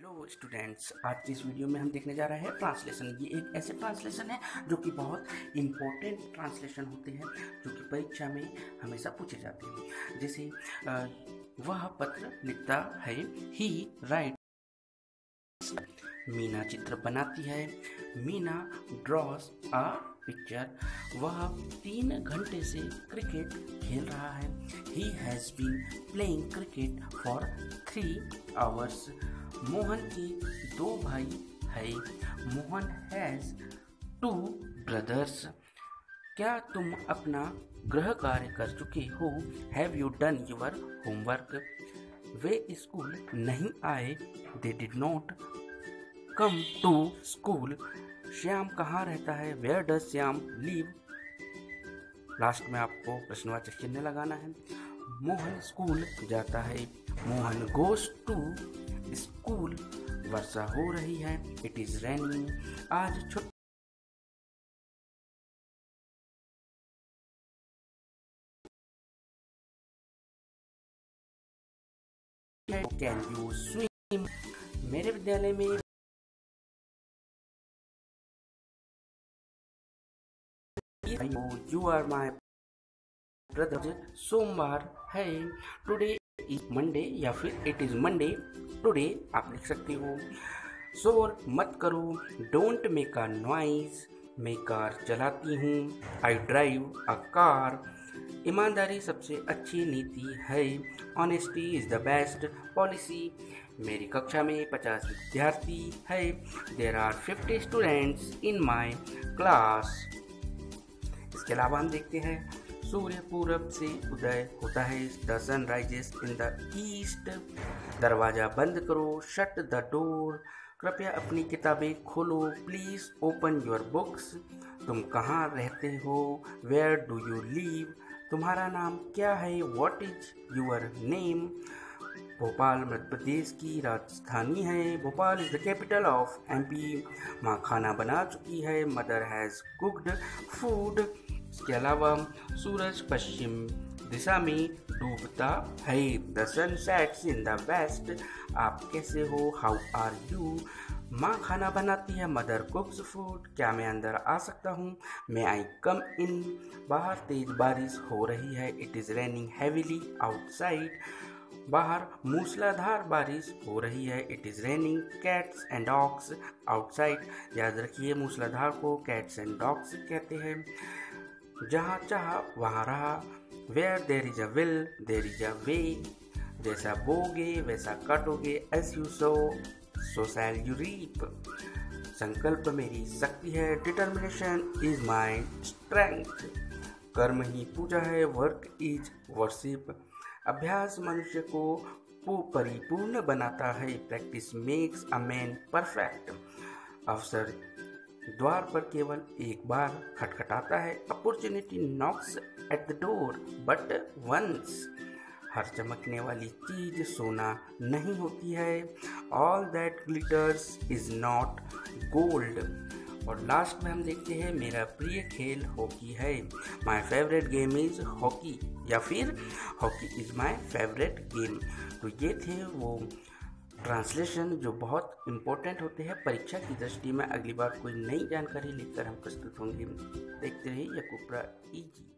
Hello students, आज की इस वीडियो में हम देखने जा रहे हैं ट्रांसलेशन। ये एक ऐसे ट्रांसलेशन है जो कि बहुत इम्पोर्टेंट ट्रांसलेशन होते हैं जो कि परीक्षा में हमेशा पूछे जाते हैं। जैसे वह पत्र लिखता है, ही राइट्स। मीना चित्र बनाती है, मीना ड्रॉस अ पिक्चर। वह 3 घंटे से क्रिकेट खेल रहा है, he has been playing cricket for 3 hours. Mohan के 2 भाई है, मोहन हैज़ 2 ब्रदर्स। क्या तुम अपना गृह कार्य कर चुके हो? Have you done your homework? वे स्कूल नहीं आए, they did not come to school. Shyam कहाँ रहता है? Where does Shyam live? Last में आपको प्रश्नवाचक चिन्ह लगाना है। मोहन स्कूल जाता है, मोहन गोज टू स्कूल। वर्षा हो रही है, इट इज रेनिंग। आज छुट्टी है, कैन यू स्विम? मेरे विद्यालय में यू आर माई ब्रदर। सोमवार है, टुडे इज मंडे या फिर इट इज मंडे टुडे आप लिख सकते हो। शोर मत करो, डोंट मेक अ नॉइज। मैं कार चलाती हूँ, आई ड्राइव अ कार। ईमानदारी सबसे अच्छी नीति है, honesty is the best policy. मेरी कक्षा में 50 विद्यार्थी है, there are 50 students in my class. इसके अलावा हम देखते हैं, सूर्य पूरब से उदय होता है, the sun rises in the east. दरवाजा बंद करो, शट द डोर। कृपया अपनी किताबें खोलो, प्लीज ओपन योर बुक्स। तुम कहाँ रहते हो? Where do you live? तुम्हारा नाम क्या है? What is your name? Bhopal Madhya Pradesh की राजधानी है, Bhopal is the capital of MP. माँ खाना बना चुकी है, मदर हैज़ कुक्ड फूड। इसके अलावा सूरज पश्चिम दिशा में डूबता है, the sun sets in the west. आप कैसे हो? How are you? माँ खाना बनाती है, मदर कुक्स फूड। क्या मैं अंदर आ सकता हूँ? मे आई कम इन? बाहर तेज बारिश हो रही है, it is raining heavily outside. बाहर मूसलाधार बारिश हो रही है, it is raining cats and dogs outside. याद रखिए, मूसलाधार को कैट्स एंड डॉग्स कहते हैं। जहाँ चाह वहाँ रहा, where there is a will there is a way. जैसा बोगे वैसा काटोगे, as you sow so shall you reap. संकल्प मेरी शक्ति है, डिटर्मिनेशन इज माई स्ट्रेंथ। कर्म ही पूजा है, वर्क इज वर्शिप। अभ्यास मनुष्य को परिपूर्ण बनाता है, practice makes a man perfect. अवसर द्वार पर केवल एक बार खटखटाता है, opportunity knocks at the door but once. हर चमकने वाली चीज सोना नहीं होती है, all that glitters is not gold. और लास्ट में हम देखते हैं, मेरा प्रिय खेल हॉकी है, my favourite game is hockey, या फिर hockey is my favourite game. तो ये थे वो ट्रांसलेशन जो बहुत इम्पोर्टेंट होते हैं परीक्षा की दृष्टि में। अगली बार कोई नई जानकारी लेकर हम प्रस्तुत होंगे। देखते रहिए यकूप्रा ईजी।